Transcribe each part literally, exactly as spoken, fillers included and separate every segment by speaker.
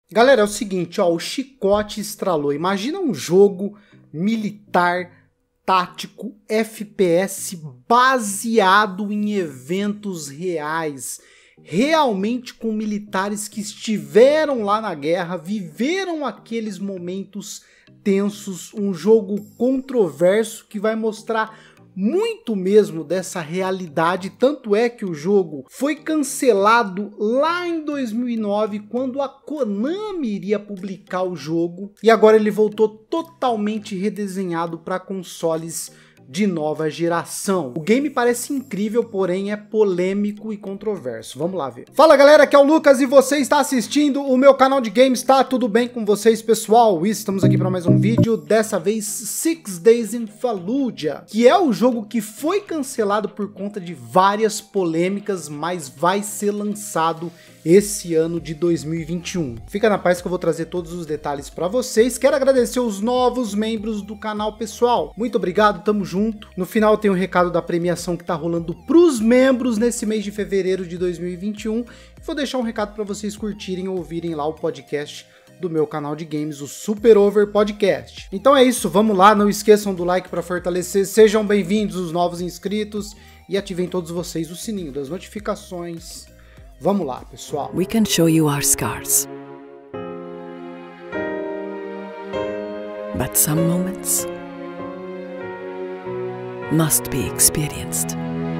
Speaker 1: Galera, é o seguinte, ó, o chicote estralou. Imagina um jogo militar, tático, F P S baseado em eventos reais. Realmente com militares que estiveram lá na guerra, viveram aqueles momentos tensos. Um jogo controverso que vai mostrar muito mesmo dessa realidade, tanto é que o jogo foi cancelado lá em dois mil e nove, quando a Konami iria publicar o jogo, e agora ele voltou totalmente redesenhado para consoles de nova geração. O game parece incrível, porém é polêmico e controverso. Vamos lá ver. Fala galera, aqui é o Lucas e você está assistindo o meu canal de games. Tá tudo bem com vocês, pessoal? Estamos aqui para mais um vídeo, dessa vez Six Days in Fallujah, que é o jogo que foi cancelado por conta de várias polêmicas, mas vai ser lançado esse ano de dois mil e vinte e um. Fica na paz que eu vou trazer todos os detalhes para vocês. Quero agradecer os novos membros do canal, pessoal. Muito obrigado, tamo junto. No final tem um recado da premiação que tá rolando pros membros nesse mês de fevereiro de dois mil e vinte e um. Vou deixar um recado para vocês curtirem ou ouvirem lá o podcast do meu canal de games, o Super Over Podcast. Então é isso, vamos lá, não esqueçam do like para fortalecer. Sejam bem-vindos os novos inscritos e ativem todos vocês o sininho das notificações. Vamos lá, pessoal.
Speaker 2: We can show you our scars. But some moments must be experienced.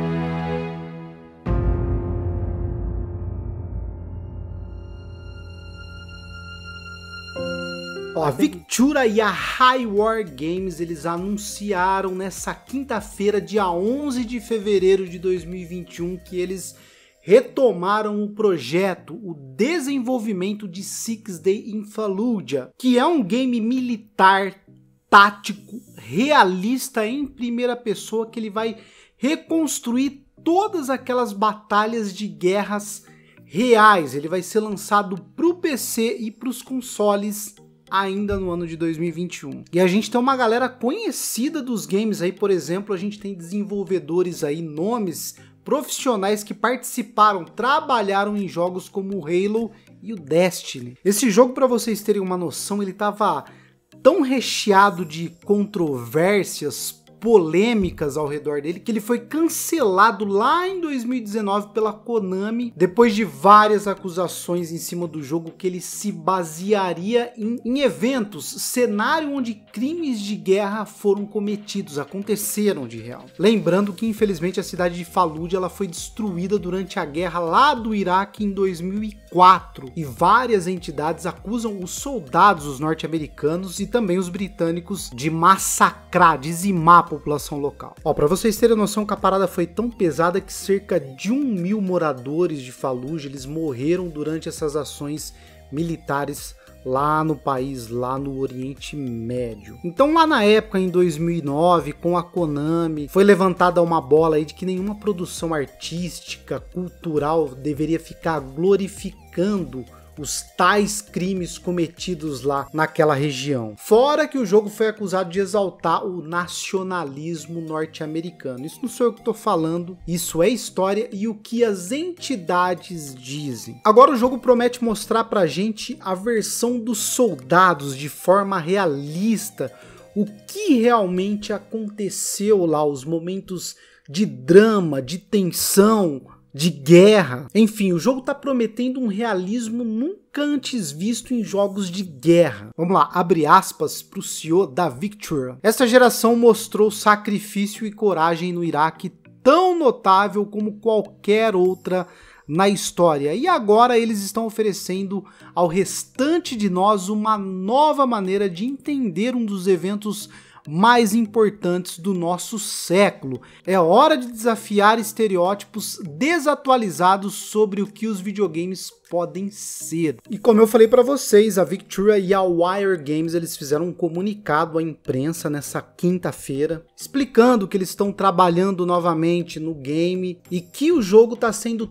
Speaker 1: A Victura e a Hi-War Games, eles anunciaram nessa quinta-feira, dia onze de fevereiro de dois mil e vinte e um, que eles retomaram o projeto, o desenvolvimento de Six Days in Fallujah, que é um game militar, tático, realista em primeira pessoa, que ele vai reconstruir todas aquelas batalhas de guerras reais. Ele vai ser lançado para o P C e para os consoles ainda no ano de dois mil e vinte e um. E a gente tem uma galera conhecida dos games aí, por exemplo, a gente tem desenvolvedores aí, nomes profissionais que participaram, trabalharam em jogos como o Halo e o Destiny. Esse jogo, para vocês terem uma noção, ele tava tão recheado de controvérsias, polêmicas ao redor dele, que ele foi cancelado lá em dois mil e dezenove pela Konami, depois de várias acusações em cima do jogo, que ele se basearia em, em eventos, cenário onde crimes de guerra foram cometidos, aconteceram de real. Lembrando que infelizmente a cidade de Fallujah ela foi destruída durante a guerra lá do Iraque em dois mil e quatro, e várias entidades acusam os soldados, os norte-americanos e também os britânicos, de massacrar, dizimar população local. Ó, para vocês terem noção que a parada foi tão pesada que cerca de um mil moradores de Fallujah, eles morreram durante essas ações militares lá no país, lá no Oriente Médio. Então lá na época, em dois mil e nove, com a Konami, foi levantada uma bola aí de que nenhuma produção artística, cultural deveria ficar glorificando os tais crimes cometidos lá naquela região. Fora que o jogo foi acusado de exaltar o nacionalismo norte-americano. Isso não sou eu que estou falando, isso é história e o que as entidades dizem. Agora o jogo promete mostrar pra gente a versão dos soldados de forma realista, o que realmente aconteceu lá, os momentos de drama, de tensão, de guerra. Enfim, o jogo tá prometendo um realismo nunca antes visto em jogos de guerra. Vamos lá, abre aspas pro C E O da Victura. Essa geração mostrou sacrifício e coragem no Iraque tão notável como qualquer outra na história, e agora eles estão oferecendo ao restante de nós uma nova maneira de entender um dos eventos mais importantes do nosso século. É hora de desafiar estereótipos desatualizados sobre o que os videogames podem ser. E como eu falei para vocês, a Victura e a Wire Games, eles fizeram um comunicado à imprensa nessa quinta-feira, explicando que eles estão trabalhando novamente no game e que o jogo está sendo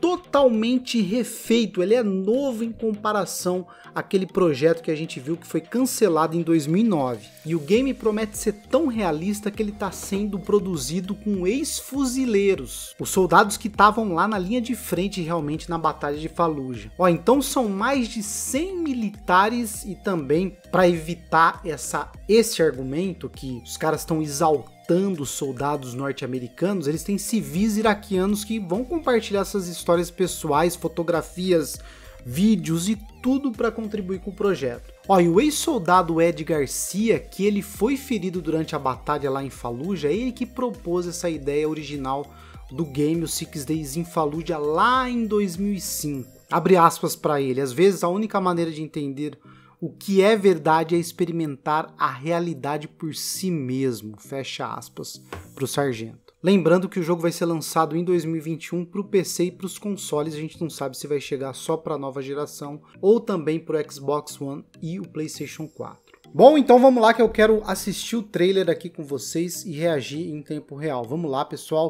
Speaker 1: totalmente refeito, ele é novo em comparação àquele projeto que a gente viu que foi cancelado em dois mil e nove. E o game promete ser tão realista que ele está sendo produzido com ex-fuzileiros, os soldados que estavam lá na linha de frente realmente na Batalha de Fallujah. Ó, então são mais de cem militares e também para evitar essa, esse argumento que os caras estão exaltando os soldados norte-americanos, eles têm civis iraquianos que vão compartilhar essas histórias pessoais, fotografias, vídeos e tudo para contribuir com o projeto. Ó, e o ex-soldado Ed Garcia, que ele foi ferido durante a batalha lá em Fallujah, é ele que propôs essa ideia original do game, o Six Days in Fallujah, lá em dois mil e cinco. Abre aspas para ele, às vezes a única maneira de entender o que é verdade é experimentar a realidade por si mesmo, fecha aspas, para o sargento. Lembrando que o jogo vai ser lançado em dois mil e vinte e um para o P C e para os consoles, a gente não sabe se vai chegar só para a nova geração ou também para o Xbox One e o PlayStation quatro. Bom, então vamos lá que eu quero assistir o trailer aqui com vocês e reagir em tempo real. Vamos lá, pessoal.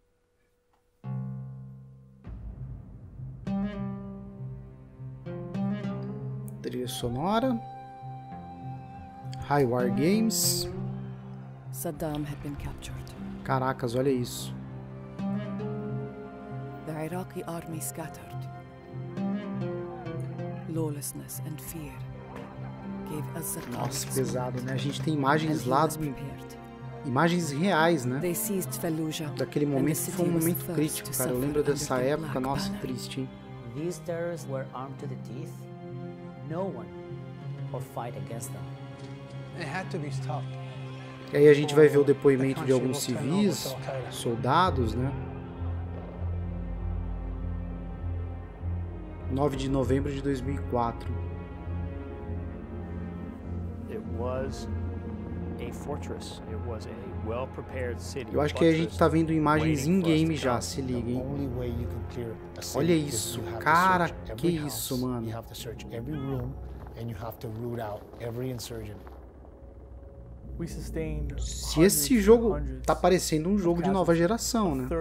Speaker 1: Trilha sonora. Highwire Games.
Speaker 2: Saddam had been captured.
Speaker 1: Caracas, olha isso.
Speaker 2: The Iraqi army scattered. Lawlessness and fear gave Az-Zarqawi.
Speaker 1: Nossa, pesado, né? A gente tem imagens lá, imagens reais, né?
Speaker 2: They seized Fallujah.
Speaker 1: Daquele momento foi um momento crítico, cara. Eu lembro dessa época, nossa, triste, hein?
Speaker 3: These terrorists were armed to the teeth. No one would fight against them.
Speaker 4: It had to be stopped.
Speaker 1: E aí a gente vai ver o depoimento de alguns civis, soldados, né? nove de novembro de dois mil e quatro. Eu acho que a gente tá vendo imagens in-game já, se liga, hein? Olha isso, cara, que isso, mano. Se esse jogo tá parecendo um jogo de nova geração, né?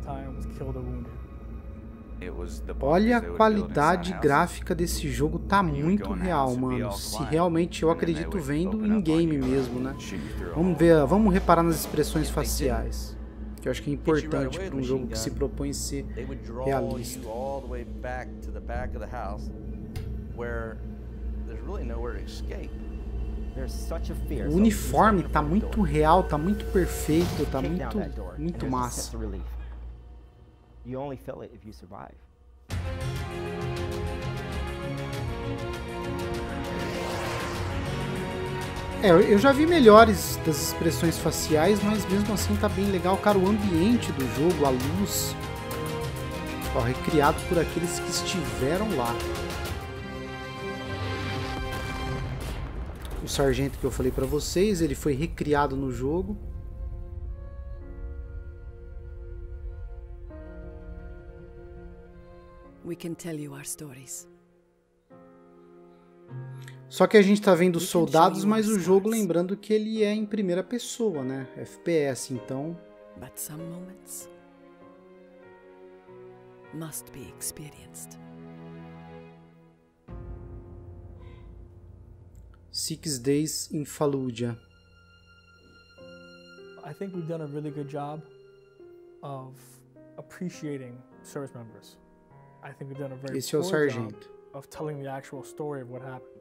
Speaker 1: Olha a qualidade gráfica desse jogo, tá muito real, mano. Se realmente eu acredito vendo em game mesmo, né? Vamos ver, vamos reparar nas expressões faciais, que eu acho que é importante para um jogo que se propõe ser realista. O uniforme tá muito real, tá muito perfeito, tá muito, muito massa.
Speaker 5: You only feel it if you survive.
Speaker 1: É, eu já vi melhores das expressões faciais, mas mesmo assim tá bem legal, cara, o ambiente do jogo, a luz, ó, recriado por aqueles que estiveram lá. O sargento que eu falei pra vocês, ele foi recriado no jogo.
Speaker 2: We can tell you our stories.
Speaker 1: Só que a gente tá vendo soldados, mas o jogo, lembrando que ele é em primeira pessoa, né? F P S, então.
Speaker 2: But some moments must be experienced.
Speaker 1: Six Days in Fallujah.
Speaker 6: I think we've done a really good job of appreciating service members. I think we've done a very
Speaker 1: Esse é o
Speaker 6: poor
Speaker 1: sargento.
Speaker 6: job of telling the actual story of what happened.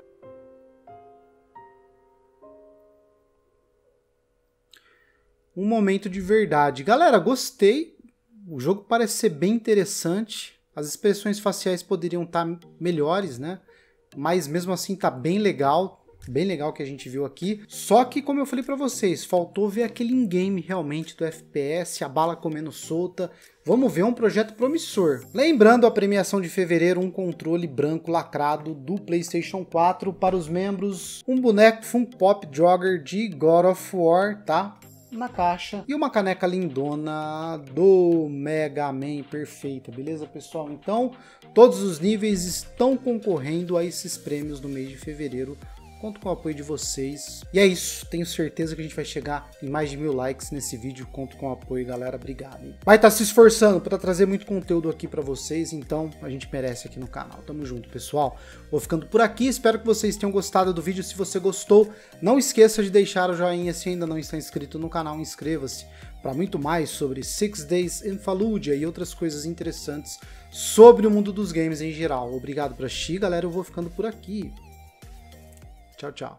Speaker 1: Um momento de verdade. Galera, gostei. O jogo parece ser bem interessante. As expressões faciais poderiam estar melhores, né? Mas mesmo assim tá bem legal. Bem legal que a gente viu aqui. Só que, como eu falei pra vocês, faltou ver aquele in-game realmente do F P S, a bala comendo solta. Vamos ver um projeto promissor. Lembrando a premiação de fevereiro, um controle branco lacrado do PlayStation quatro para os membros, um boneco Funko Pop Jogger de God of War, tá? Na caixa, e uma caneca lindona do Mega Man perfeita, beleza, pessoal? Então, todos os níveis estão concorrendo a esses prêmios no mês de fevereiro conto com o apoio de vocês. E é isso, tenho certeza que a gente vai chegar em mais de mil likes nesse vídeo, conto com o apoio, galera, obrigado. Hein? Vai estar tá se esforçando para trazer muito conteúdo aqui para vocês, então a gente merece aqui no canal. Tamo junto, pessoal. Vou ficando por aqui, espero que vocês tenham gostado do vídeo. Se você gostou, não esqueça de deixar o joinha. Se ainda não está inscrito no canal, inscreva-se para muito mais sobre Six Days in Fallujah e outras coisas interessantes sobre o mundo dos games em geral. Obrigado por assistir, galera, eu vou ficando por aqui. Tchau, tchau.